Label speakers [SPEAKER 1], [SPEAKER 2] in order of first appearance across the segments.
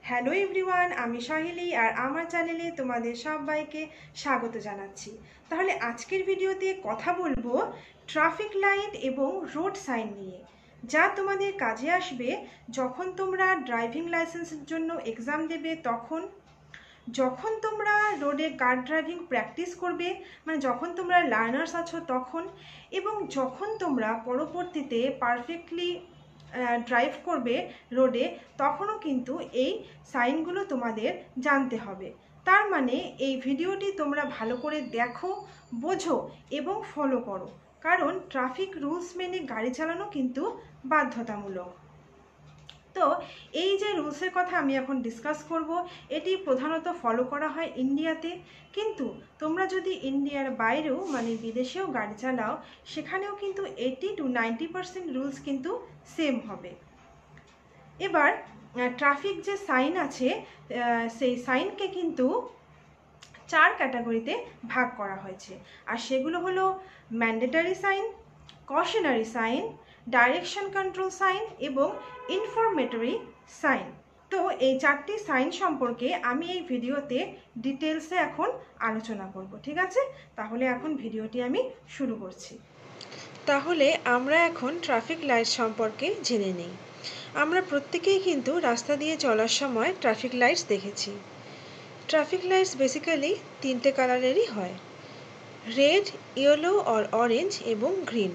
[SPEAKER 1] Hello everyone, আমি সাহিলি আর আমার চ্যানেলে তোমাদের সবাইকে স্বাগত জানাচ্ছি। তাহলে আজকের ভিডিওতে কথা বলবো ট্রাফিক লাইট এবং রোড সাইন নিয়ে, যা তোমাদের কাজে আসবে যখন তোমরা ড্রাইভিং লাইসেন্সের জন্য এক্সাম দেবে, যখন তোমরা রোডে কার ড্রাইভিং প্র্যাকটিস করবে, মানে যখন তোমরা লার্নার্স আছো তখন, এবং যখন তোমরা পরবর্তীতে পারফেক্টলি ড্রাইভ করবে রোডে, তখনও কিন্তু এই সাইনগুলো তোমাদের জানতে হবে। তার মানে এই ভিডিওটি তোমরা ভালো করে দেখো, বোঝো এবং ফলো করো, কারণ ট্রাফিক রুলস মেনে গাড়ি চালানো কিন্তু বাধ্যতামূলক। তো এই যে রুলসের কথা আমি এখন ডিসকাস করব, এটি প্রধানত ফলো করা হয় ইন্ডিয়াতে, কিন্তু তোমরা যদি ইন্ডিয়ার বাইরেও মানে বিদেশেও গাড়ি চালাও, সেখানেও কিন্তু 80 to 90% রুলস কিন্তু সেম হবে। এবার ট্রাফিক যে সাইন আছে, সেই সাইনকে কিন্তু 4 ক্যাটাগরিতে ভাগ করা হয়েছে, আর সেগুলো হলো mandatory sign, cautionary sign, direction control sign এবং ইনফরমেটরি সাইন। তো এই 4টি সাইন সম্পর্কে আমি এই ভিডিওতে ডিটেলসে এখন আলোচনা করব, ঠিক আছে? তাহলে এখন ভিডিওটি আমি শুরু করছি। তাহলে আমরা এখন ট্রাফিক লাইট সম্পর্কে জেনে নিই। আমরা প্রত্যেকেই কিন্তু রাস্তা দিয়ে চলার সময় ট্রাফিক লাইটস দেখেছি। ট্রাফিক লাইটস বেসিক্যালি 3টে কালারেরই হয়: রেড, ইয়েলো অর অরেঞ্জ এবং গ্রিন।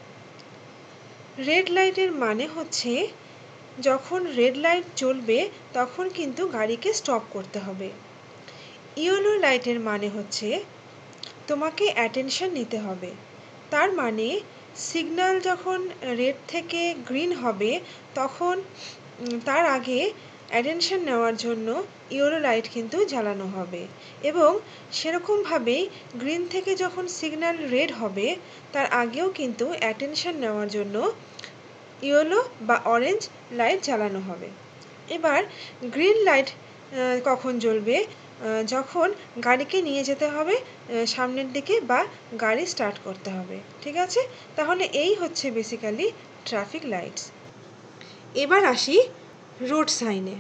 [SPEAKER 1] রেড লাইটের মানে হচ্ছে যখন রেড লাইট জ্বলবে তখন কিন্তু গাড়িকে স্টপ করতে হবে। ইয়েলো লাইটের মানে হচ্ছে তোমাকে অ্যাটেনশন নিতে হবে, তার মানে সিগন্যাল যখন রেড থেকে গ্রিন হবে তখন তার আগে অ্যাটেনশন নেওয়ার জন্য ইয়েলো লাইট কিন্তু জ্বালানো হবে, এবং সেরকমভাবেই গ্রিন থেকে যখন সিগন্যাল রেড হবে তার আগেও কিন্তু অ্যাটেনশন নেওয়ার জন্য ইয়েলো বা অরেঞ্জ লাইট জ্বালানো হবে। এবার গ্রিন লাইট কখন জ্বলবে? যখন গাড়িকে নিয়ে যেতে হবে সামনের দিকে বা গাড়ি স্টার্ট করতে হবে, ঠিক আছে? তাহলে এই হচ্ছে বেসিক্যালি ট্রাফিক লাইটস। এবার আসি রোড সাইনে।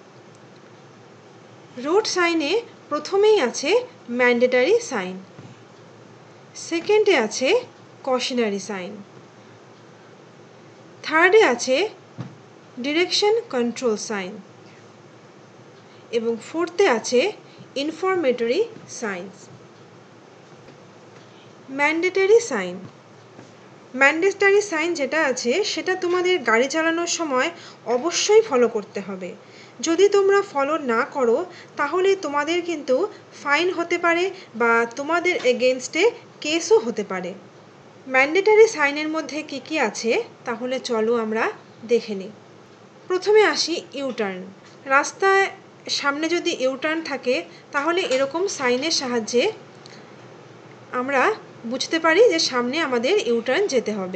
[SPEAKER 1] রোড সাইনে প্রথমেই আছে ম্যান্ডেটরি সাইন, সেকেন্ডে আছে কশনারি সাইন, থার্ডে আছে ডিরেকশন কন্ট্রোল সাইন এবং ফোর্থে আছে informatory signs. Mandatory sign, mandatory sign যেটা আছে সেটা তোমাদের গাড়ি চালানোর সময় অবশ্যই ফলো করতে হবে। যদি তোমরা ফলো না করো তাহলে তোমাদের কিন্তু ফাইন হতে পারে বা তোমাদের এগেনস্টে কেসও হতে পারে। ম্যান্ডেটরি সাইনের মধ্যে কী কী আছে তাহলে চলো আমরা দেখে নিই। প্রথমে আসি ইউটার্ন। রাস্তায় সামনে যদি ইউটার্ন থাকে তাহলে এরকম সাইনের সাহায্যে আমরা বুঝতে পারি যে সামনে আমাদের ইউটার্ন যেতে হবে।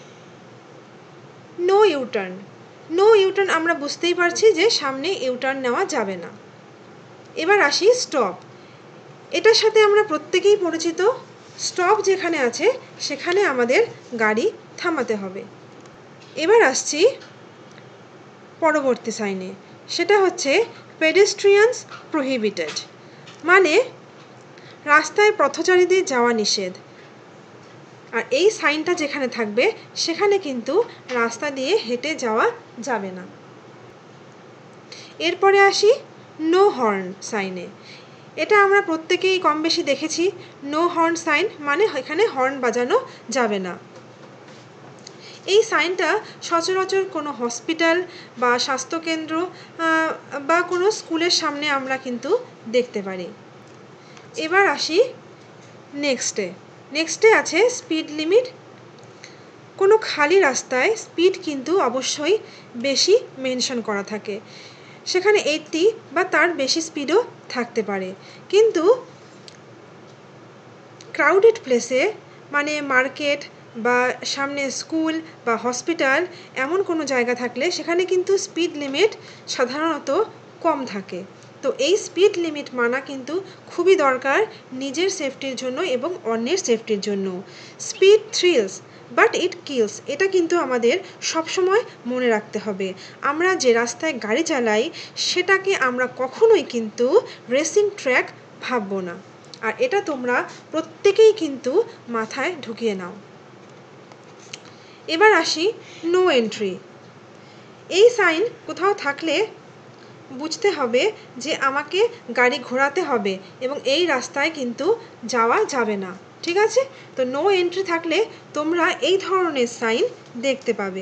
[SPEAKER 1] নো ইউটার্ন, নো ইউটার্ন আমরা বুঝতেই পারছি যে সামনে ইউটার্ন নেওয়া যাবে না। এবার আসি স্টপ। এটার সাথে আমরা প্রত্যেকেই পরিচিত। স্টপ যেখানে আছে সেখানে আমাদের গাড়ি থামাতে হবে। এবার আসছি পরবর্তী সাইনে, সেটা হচ্ছে পেডেস্ট্রিয়ানস প্রহিবিটেড, মানে রাস্তায় পথচারীদের যাওয়া নিষেধ। আর এই সাইনটা যেখানে থাকবে সেখানে কিন্তু রাস্তা দিয়ে হেঁটে যাওয়া যাবে না। এরপরে আসি নো হর্ন সাইনে। এটা আমরা প্রত্যেকেই কম বেশি দেখেছি। নো হর্ন সাইন মানে এখানে হর্ন বাজানো যাবে না। এই সাইনটা সচরাচর কোনো হসপিটাল বা স্বাস্থ্যকেন্দ্র বা কোনো স্কুলের সামনে আমরা কিন্তু দেখতে পারি। এবার আসি নেক্সটে আছে স্পিড লিমিট। কোনো খালি রাস্তায় স্পিড কিন্তু অবশ্যই বেশি মেনশন করা থাকে, সেখানে 80 বা তার বেশি স্পিডও থাকতে পারে। কিন্তু ক্রাউডেড প্লেসে মানে মার্কেট বা সামনে স্কুল বা হসপিটাল এমন কোনো জায়গা থাকলে সেখানে কিন্তু স্পিড লিমিট সাধারণত কম থাকে। তো এই স্পিড লিমিট মানা কিন্তু খুবই দরকার নিজের সেফটির জন্য এবং অন্যের সেফটির জন্য। Speed thrills but it kills, এটা কিন্তু আমাদের সবসময় মনে রাখতে হবে। আমরা যে রাস্তায় গাড়ি চালাই সেটাকে আমরা কখনোই কিন্তু রেসিং ট্র্যাক ভাববো না। আর এটা তোমরা প্রত্যেকেই কিন্তু মাথায় ঢুকিয়ে নাও। এবার আসি নো এন্ট্রি। এই সাইন কোথাও থাকলে বুঝতে হবে যে আমাকে গাড়ি ঘোরাতে হবে এবং এই রাস্তায় কিন্তু যাওয়া যাবে না, ঠিক আছে? তো নো এন্ট্রি থাকলে তোমরা এই ধরনের সাইন দেখতে পাবে।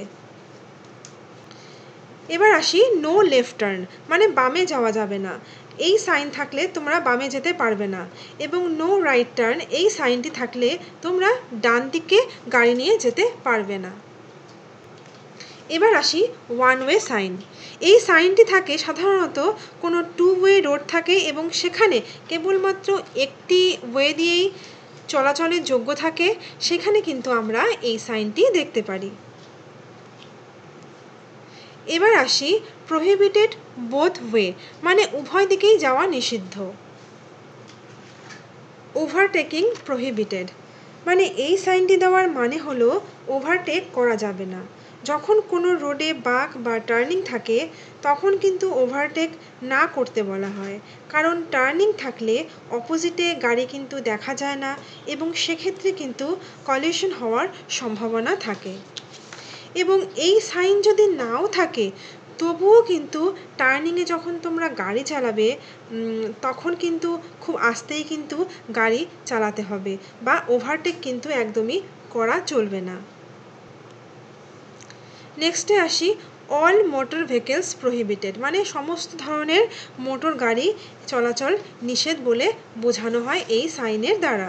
[SPEAKER 1] এবার আসি নো লেফট টার্ন, মানে বামে যাওয়া যাবে না। এই সাইন থাকলে তোমরা বামে যেতে পারবে না। এবং নো রাইট টার্ন, এই সাইনটি থাকলে তোমরা ডান দিকে গাড়ি নিয়ে যেতে পারবে না। এবার আসি ওয়ান ওয়ে সাইন। এই সাইনটি থাকে সাধারণত কোনো টু ওয়ে রোড থাকে এবং সেখানে কেবলমাত্র একটি ওয়ে দিয়েই চলাচলের যোগ্য থাকে, সেখানে কিন্তু আমরা এই সাইনটি দেখতে পারি। এবার আসি প্রহিবিটেড বোথ ওয়ে, মানে উভয় দিকেই যাওয়া নিষিদ্ধ। ওভারটেকিং প্রহিবিটেড, মানে এই সাইনটি দেওয়ার মানে হলো ওভারটেক করা যাবে না। যখন কোনো রোডে বাঁক বা টার্নিং থাকে তখন কিন্তু ওভারটেক না করতে বলা হয়, কারণ টার্নিং থাকলে অপোজিটে গাড়ি কিন্তু দেখা যায় না এবং সেক্ষেত্রে কিন্তু কলিশন হওয়ার সম্ভাবনা থাকে। এবং এই সাইন যদি নাও থাকে তবুও কিন্তু টার্নিংয়ে যখন তোমরা গাড়ি চালাবে তখন কিন্তু খুব আস্তেই কিন্তু গাড়ি চালাতে হবে বা ওভারটেক কিন্তু একদমই করা চলবে না। নেক্সটে আসি অল মোটর ভেহিকলস প্রহিবিটেড, মানে সমস্ত ধরনের মোটর গাড়ি চলাচল নিষেধ বলে বোঝানো হয় এই সাইনের দ্বারা।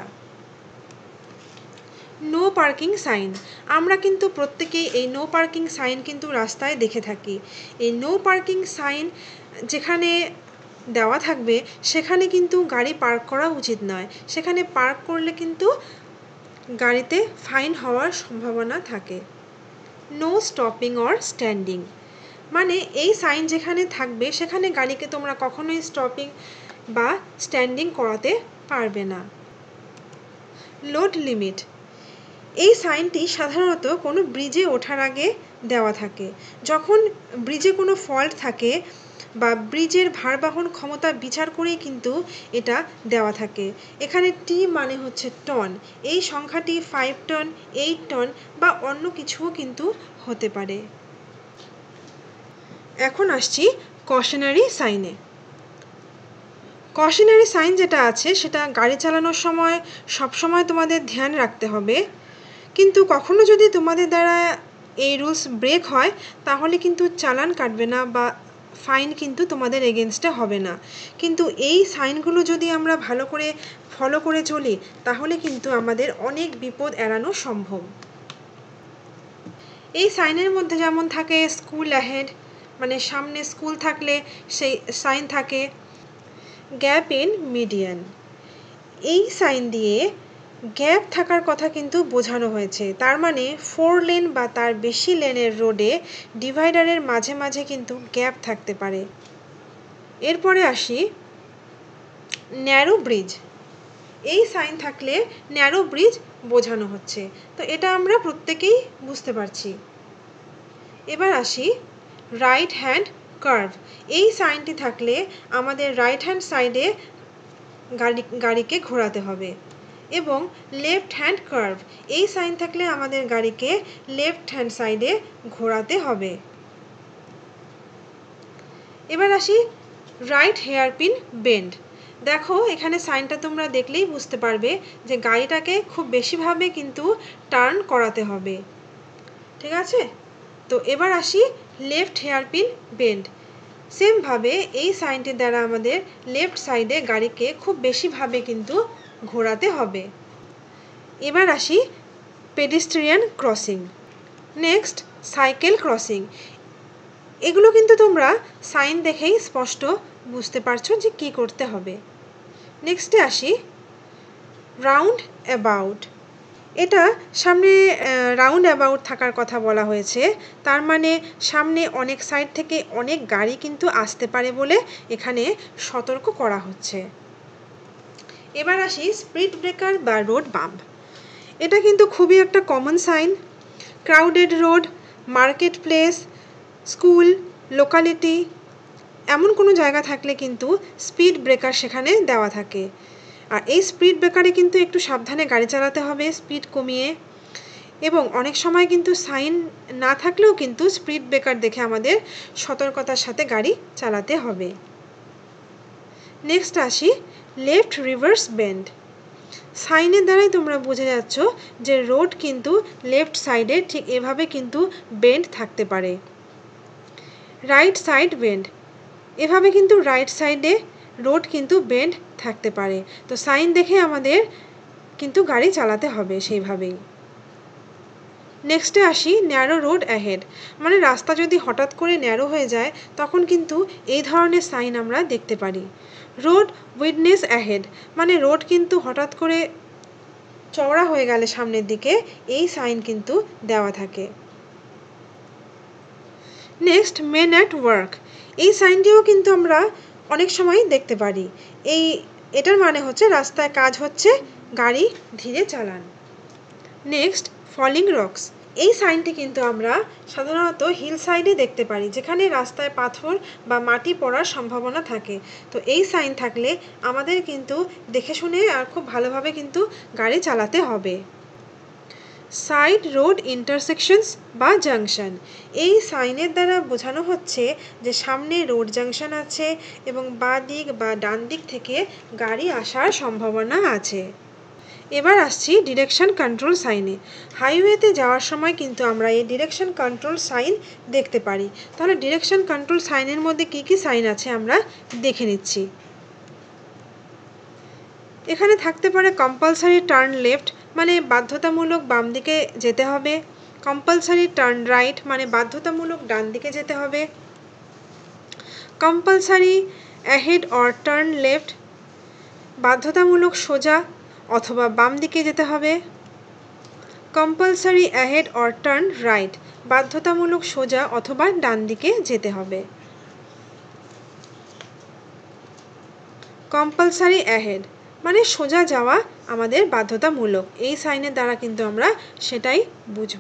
[SPEAKER 1] নো পার্কিং সাইন, আমরা কিন্তু প্রত্যেকেই এই নো পার্কিং সাইন কিন্তু রাস্তায় দেখে থাকি। এই নো পার্কিং সাইন যেখানে দেওয়া থাকবে সেখানে কিন্তু গাড়ি পার্ক করা উচিত নয়, সেখানে পার্ক করলে কিন্তু গাড়িতে ফাইন হওয়ার সম্ভাবনা থাকে। নো স্টপিং অর স্ট্যান্ডিং, মানে এই সাইন যেখানে থাকবে সেখানে গাড়িকে তোমরা কখনোই স্টপিং বা স্ট্যান্ডিং করাতে পারবে না। লোড লিমিট, এই সাইনটি সাধারণত কোনো ব্রিজে ওঠার আগে দেওয়া থাকে। যখন ব্রিজে কোনো ফল্ট থাকে বা ব্রিজের ভারবহন ক্ষমতা বিচার করেই কিন্তু এটা দেওয়া থাকে। এখানে টি মানে হচ্ছে টন, এই সংখ্যাটি 5 টন, 8 টন বা অন্য কিছুও কিন্তু হতে পারে। এখন আসছি কশনারি সাইনে। কশনারি সাইন যেটা আছে সেটা গাড়ি চালানোর সময় সবসময় তোমাদের ধ্যান রাখতে হবে, কিন্তু কখনো যদি তোমাদের দ্বারা এই রুলস ব্রেক হয় তাহলে কিন্তু চালান কাটবে না বা ফাইন কিন্তু তোমাদের এগেনস্টে হবে না। কিন্তু এই সাইনগুলো যদি আমরা ভালো করে ফলো করে চলি তাহলে কিন্তু আমাদের অনেক বিপদ এড়ানো সম্ভব। এই সাইনের মধ্যে যেমন থাকে স্কুল অ্যাহেড, মানে সামনে স্কুল থাকলে সেই সাইন থাকে। গ্যাপ ইন মিডিয়ান, এই সাইন দিয়ে গ্যাপ থাকার কথা কিন্তু বোঝানো হয়েছে, তার মানে 4 লেন বা তার বেশি লেনের রোডে ডিভাইডারের মাঝে মাঝে কিন্তু গ্যাপ থাকতে পারে। এরপরে আসি ন্যারো ব্রিজ, এই সাইন থাকলে ন্যারো ব্রিজ বোঝানো হচ্ছে, তো এটা আমরা প্রত্যেকেই বুঝতে পারছি। এবার আসি রাইট হ্যান্ড কার্ভ, এই সাইনটি থাকলে আমাদের রাইট হ্যান্ড সাইডে গাড়িকে ঘোরাতে হবে। এবং লেফট হ্যান্ড কার্ভ, এই সাইন থাকলে আমাদের গাড়িকে লেফট হ্যান্ড সাইডে ঘোরাতে হবে। এবার আসি রাইট হেয়ারপিন বেন্ড, দেখো এখানে সাইনটা তোমরা দেখলেই বুঝতে পারবে যে গাড়িটাকে খুব বেশিভাবে কিন্তু টার্ন করাতে হবে, ঠিক আছে? তো এবার আসি লেফট হেয়ারপিন বেন্ড, সেমভাবে এই সাইনটির দ্বারা আমাদের লেফট সাইডে গাড়িকে খুব বেশিভাবে কিন্তু ঘোরাতে হবে। এবার আসি pedestrian crossing, next cycle crossing, এগুলো কিন্তু তোমরা সাইন দেখেই স্পষ্ট বুঝতে পারছো যে কী করতে হবে। নেক্সটে আসি রাউন্ড অ্যাবাউট, এটা সামনে রাউন্ড অ্যাবাউট থাকার কথা বলা হয়েছে, তার মানে সামনে অনেক সাইড থেকে অনেক গাড়ি কিন্তু আসতে পারে বলে এখানে সতর্ক করা হচ্ছে। এবার আসি স্পিড ব্রেকার বা রোড বাম্প, এটা কিন্তু খুবই একটা common sign, crowded road, market place, school, locality এমন কোনো জায়গা থাকলে কিন্তু স্পিড ব্রেকার সেখানে দেওয়া থাকে। আর এই স্পিড ব্রেকারে কিন্তু একটু সাবধানে গাড়ি চালাতে হবে, স্পিড কমিয়ে। এবং অনেক সময় কিন্তু সাইন না থাকলেও কিন্তু স্পিড ব্রেকার দেখে আমাদের সতর্কতার সাথে গাড়ি চালাতে হবে। নেক্সট আসি লেফট রিভার্স বেন্ড। সাইনের দ্বারাই তোমরা বুঝে যাচ্ছ যে রোড কিন্তু লেফট সাইডে ঠিক এভাবে কিন্তু বেন্ড থাকতে পারে। রাইট সাইড বেন্ড, এভাবে কিন্তু রাইট সাইডে রোড কিন্তু বেন্ড থাকতে পারে। তো সাইন দেখে আমাদের কিন্তু গাড়ি চালাতে হবে সেইভাবেই। নেক্সটে আসি ন্যারো রোড অ্যাহেড, মানে রাস্তা যদি হঠাৎ করে ন্যারো হয়ে যায় তখন কিন্তু এই ধরনের সাইন আমরা দেখতে পারি। রোড উইডনেস অ্যাহেড, মানে রোড কিন্তু হঠাৎ করে চওড়া হয়ে গেলে সামনের দিকে এই সাইন কিন্তু দেওয়া থাকে। নেক্সট মেন অ্যাট ওয়ার্ক, এই সাইনটিও কিন্তু আমরা অনেক সময় দেখতে পারি। এটার মানে হচ্ছে রাস্তায় কাজ হচ্ছে, গাড়ি ধীরে চালান। নেক্সট ফলিং রকস, এই সাইনটি কিন্তু আমরা সাধারণত হিল সাইডে দেখতে পারি, যেখানে রাস্তায় পাথর বা মাটি পড়ার সম্ভাবনা থাকে। তো এই সাইন থাকলে আমাদের কিন্তু দেখে শুনে আর খুব ভালোভাবে কিন্তু গাড়ি চালাতে হবে। সাইড রোড ইন্টারসেকশনস বা জাংশন, এই সাইনের দ্বারা বোঝানো হচ্ছে যে সামনে রোড জাংশন আছে এবং বাঁ দিক বা ডান দিক থেকে গাড়ি আসার সম্ভাবনা আছে। এবার আসছি ডিরেকশন কন্ট্রোল সাইনে। হাইওয়েতে যাওয়ার সময় কিন্তু আমরা এই ডিরেকশন কন্ট্রোল সাইন দেখতে পারি। তাহলে ডিরেকশন কন্ট্রোল সাইনের মধ্যে কি কি সাইন আছে আমরা দেখে নিচ্ছি। এখানে থাকতে পারে কম্পালসারি টার্ন লেফট, মানে বাধ্যতামূলক বাম দিকে যেতে হবে। কম্পালসারি টার্ন রাইট, মানে বাধ্যতামূলক ডান দিকে যেতে হবে। Compulsory ahead or turn left, বাধ্যতামূলক সোজা অথবা বাম দিকে যেতে হবে। Compulsory ahead or turn right, বাধ্যতামূলক সোজা অথবা ডান দিকে যেতে হবে। কম্পালসারি অ্যাহেড মানে সোজা যাওয়া আমাদের বাধ্যতামূলক, এই সাইনের দ্বারা কিন্তু আমরা সেটাই বুঝব।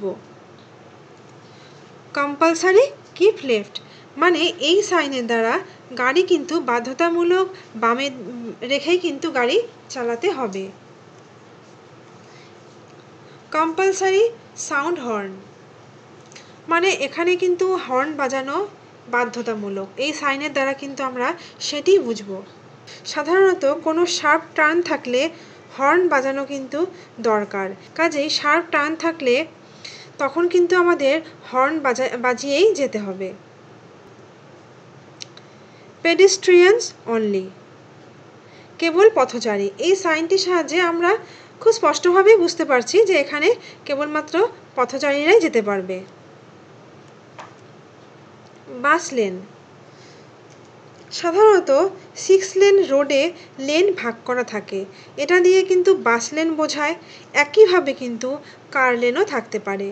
[SPEAKER 1] কম্পালসারি কিপ লেফট, মানে এই সাইনের দ্বারা গাড়ি কিন্তু বাধ্যতামূলক বামে রেখেই কিন্তু গাড়ি চালাতে হবে। কম্পালসারি সাউন্ড হর্ন, মানে এখানে কিন্তু হর্ন বাজানো বাধ্যতামূলক, এই সাইনের দ্বারা কিন্তু আমরা সেটি বুঝব। সাধারণত কোনো শার্প টার্ন থাকলে হর্ন বাজানো কিন্তু দরকার, কাজেই শার্প টার্ন থাকলে তখন কিন্তু আমাদের হর্ন বাজিয়েই যেতে হবে। পেডেস্ট্রিয়ানস অনলি, কেবল পথচারী, এই সাইনটির সাহায্যে আমরা খুব স্পষ্টভাবেই বুঝতে পারছি যে এখানে কেবলমাত্র পথচারীরাই যেতে পারবে। বাস লেন, সাধারণত 6 লেন রোডে লেন ভাগ করা থাকে, এটা দিয়ে কিন্তু বাস লেন বোঝায়। একইভাবে কিন্তু কার লেনও থাকতে পারে।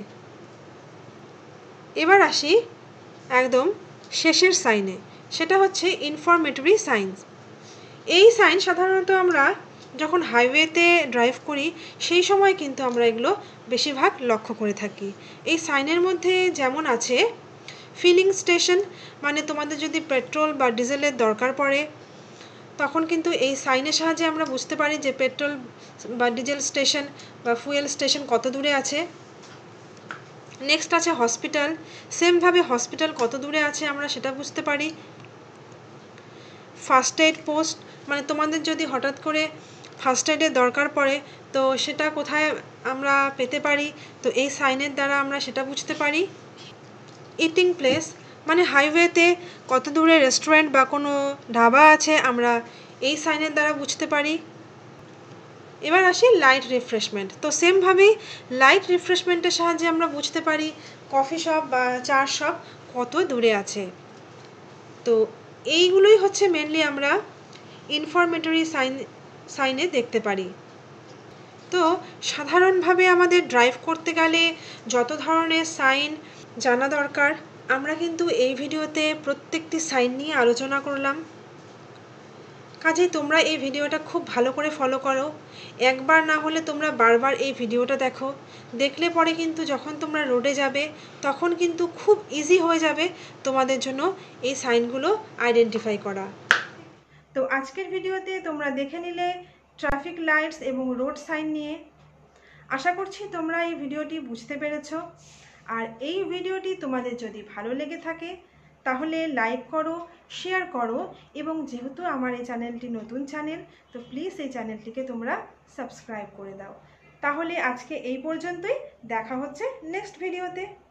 [SPEAKER 1] এবার আসি একদম শেষের সাইনে, সেটা হচ্ছে ইনফরমেটরি সাইন্স। এই সাইন সাধারণত আমরা যখন হাইওয়েতে ড্রাইভ করি সেই সময় কিন্তু আমরা এগুলো বেশিরভাগ লক্ষ্য করে থাকি। এই সাইনের মধ্যে যেমন আছে ফিলিং স্টেশন, মানে তোমাদের যদি পেট্রোল বা ডিজেলের দরকার পড়ে তখন কিন্তু এই সাইনের সাহায্যে আমরা বুঝতে পারি যে পেট্রোল বা ডিজেল স্টেশন বা ফুয়েল স্টেশন কত দূরে আছে। নেক্সট আছে হসপিটাল, সেমভাবে হসপিটাল কত দূরে আছে আমরা সেটা বুঝতে পারি। ফার্স্ট এড পোস্ট, মানে তোমাদের যদি হঠাৎ করে ফার্স্ট এডের দরকার পড়ে তো সেটা কোথায় আমরা পেতে পারি, তো এই সাইনের দ্বারা আমরা সেটা বুঝতে পারি। ইটিং প্লেস, মানে হাইওয়েতে কত দূরে রেস্টুরেন্ট বা কোনো ধাবা আছে আমরা এই সাইনের দ্বারা বুঝতে পারি। এবার আসি লাইট রিফ্রেশমেন্ট, তো সেমভাবেই লাইট রিফ্রেশমেন্টের সাহায্যে আমরা বুঝতে পারি কফি শপ বা চার শপ কত দূরে আছে। তো এইগুলোই হচ্ছে মেনলি আমরা ইনফরমেটরি সাইনে দেখতে পারি। তো সাধারণভাবে আমাদের ড্রাইভ করতে গেলে যত ধরনের সাইন জানা দরকার আমরা কিন্তু এই ভিডিওতে প্রত্যেকটি সাইন নিয়ে আলোচনা করলাম। কাজেই তোমরা এই ভিডিওটা খুব ভালো করে ফলো করো। একবার না হলে তোমরা বারবার এই ভিডিওটা দেখো। দেখলে পরে কিন্তু যখন তোমরা রোডে যাবে তখন কিন্তু খুব ইজি হয়ে যাবে তোমাদের জন্য এই সাইনগুলো আইডেন্টিফাই করা। তো আজকের ভিডিওতে তোমরা দেখে নিলে ট্রাফিক লাইটস এবং রোড সাইন নিয়ে। আশা করছি তোমরা এই ভিডিওটি বুঝতে পেরেছো। আর এই ভিডিওটি তোমাদের যদি ভালো লেগে থাকে তাহলে লাইক করো, শেয়ার করো, এবং যেহেতু আমার এই চ্যানেলটি নতুন চ্যানেল, তো প্লিজ এই চ্যানেলটিকে তোমরা সাবস্ক্রাইব করে দাও। তাহলে আজকে এই পর্যন্তই, দেখা হচ্ছে নেক্সট ভিডিওতে।